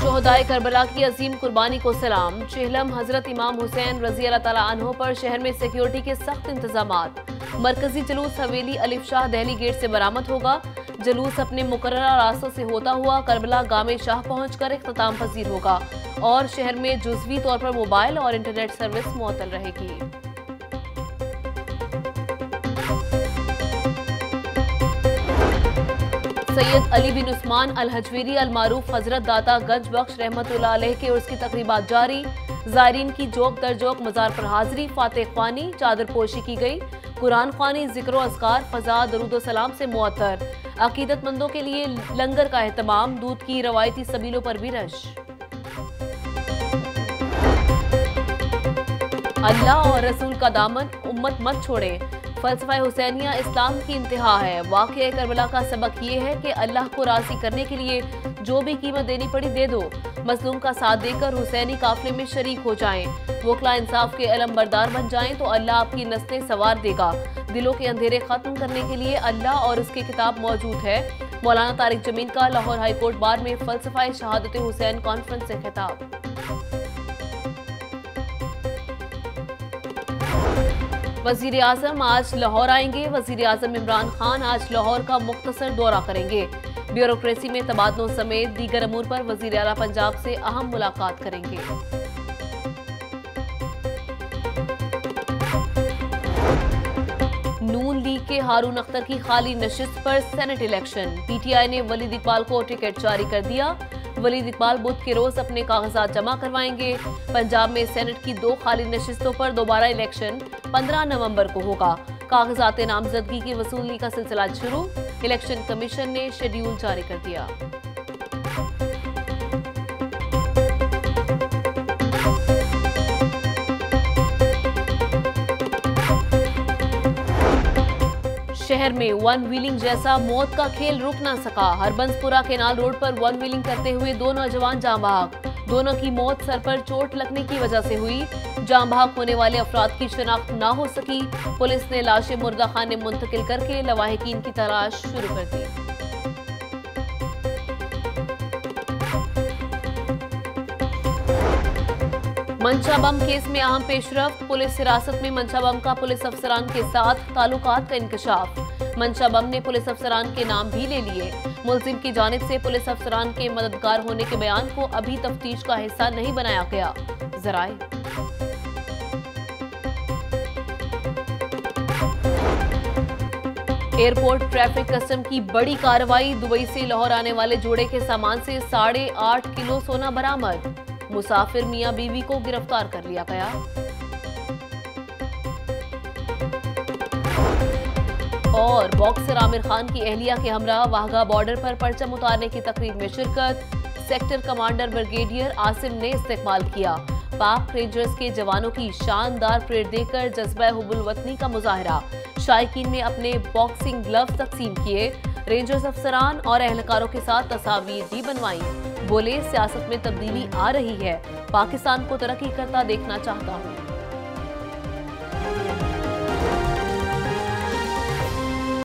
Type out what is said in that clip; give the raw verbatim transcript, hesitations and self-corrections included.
शोहदाए Karbala की अजीम कुर्बानी को सलाम। चेहलम हजरत इमाम हुसैन रजी अल्लाह ताला अन्हो पर शहर में सिक्योरिटी के सख्त इंतजामात। मरकजी जुलूस हवेली अलिफ शाह दहली गेट से बरामद होगा। जुलूस अपने मुकर्ररा रास्तों से होता हुआ करबला गामे शाह पहुंचकर इख्तिताम पजीर होगा और शहर में जुज़वी तौर पर मोबाइल और इंटरनेट सर्विस मुअत्तल रहेगी। सैयद अली बिन उस्मान अल हजवेरी अल मारूफ हजरत दाता गंज बख्श रहमतुल्लाह अलैह के उर्स की तकरीबात जारी। ज़ायरीन की जोक दर जोक मज़ार पर हाजिरी, फातिह ख्वानी, चादर पोशी की गई। कुरान ख्वानी, जिक्र अस्कार, फजा, दरूद सलाम से मुअत्तर। अकीदतमंदों के लिए लंगर का एहतमाम, दूध की रवायती सबीलों पर भी रश। अल्लाह और रसूल का दामन उम्मत मत छोड़े। फलसफा हुसैनिया इस्लाम की इंतहा है। वाक़या करबला का सबक ये है कि अल्लाह को राज़ी करने के लिए जो भी कीमत देनी पड़ी दे दो। मजलूम का साथ देकर हुसैनी काफिले में शरीक हो जाएं। वकला इंसाफ के अलम बरदार बन जाएं तो अल्लाह आपकी नस्लें सवार देगा। दिलों के अंधेरे खत्म करने के लिए अल्लाह और उसकी किताब मौजूद है। मौलाना तारिक जमीन का लाहौर हाई कोर्ट बार में फलसफा शहादत हुसैन कॉन्फ्रेंस से खिताब। वजीर आजम आज लाहौर आएंगे। वजीर आजम इमरान खान आज लाहौर का मुख्तसर दौरा करेंगे। ब्यूरोक्रेसी में तबादलों समेत दीगर अमूर पर वजीर आला पंजाब से अहम मुलाकात करेंगे। नून लीग के हारून अख्तर की खाली नशिस्त पर सेनेट इलेक्शन। पीटीआई ने वलीद इकबाल को टिकट जारी कर दिया। वलीद इकबाल बुध के रोज अपने कागजात जमा करवाएंगे। पंजाब में सेनेट की दो खाली नशिस्तों पर दोबारा इलेक्शन पंद्रह नवंबर को होगा। कागजात नामजदगी की वसूली का सिलसिला शुरू। इलेक्शन कमीशन ने शेड्यूल जारी कर दिया। शहर में वन व्हीलिंग जैसा मौत का खेल रुक ना सका। हरबंसपुरा केनाल रोड पर वन व्हीलिंग करते हुए दो नौजवान जाँ बहक। दोनों की मौत सर पर चोट लगने की वजह से हुई। जाँ बहक होने वाले अफराद की शिनाख्त ना हो सकी। पुलिस ने लाशें मुर्दा खाने मुंतकिल करके लवाहिकीन की तलाश शुरू कर दी। मंशा बम केस में अहम पेशरफ। पुलिस हिरासत में मंशा बम का पुलिस अफसरान के साथ ताल्लुकात का इंकशाफ। मंशा बम ने पुलिस अफसरान के नाम भी ले लिए। मुलजिम की जानिब से पुलिस अफसरान के मददगार होने के बयान को अभी तफ्तीश का हिस्सा नहीं बनाया गया। जराए एयरपोर्ट ट्रैफिक कस्टम की बड़ी कार्रवाई। दुबई से लाहौर आने वाले जोड़े के सामान से साढ़े आठ किलो सोना बरामद। मुसाफिर मियां बीवी को गिरफ्तार कर लिया गया। और बॉक्सर आमिर खान की अहलिया के हमरा वाघा बॉर्डर पर परचम उतारने की तकरीब में शिरकत। सेक्टर कमांडर ब्रिगेडियर आसिम ने इस्तेमाल किया। पाक रेंजर्स के जवानों की शानदार परेड देखकर जज्बा हुब्बुल वतनी का मुजाहरा। शायकीन ने अपने बॉक्सिंग ग्लव्स तकसीम किए। रेंजर्स अफसरान और एहलकारों के साथ तस्वीर भी बनवाई। बोले सियासत में तब्दीली आ रही है, पाकिस्तान को तरक्की करता देखना चाहता हूँ।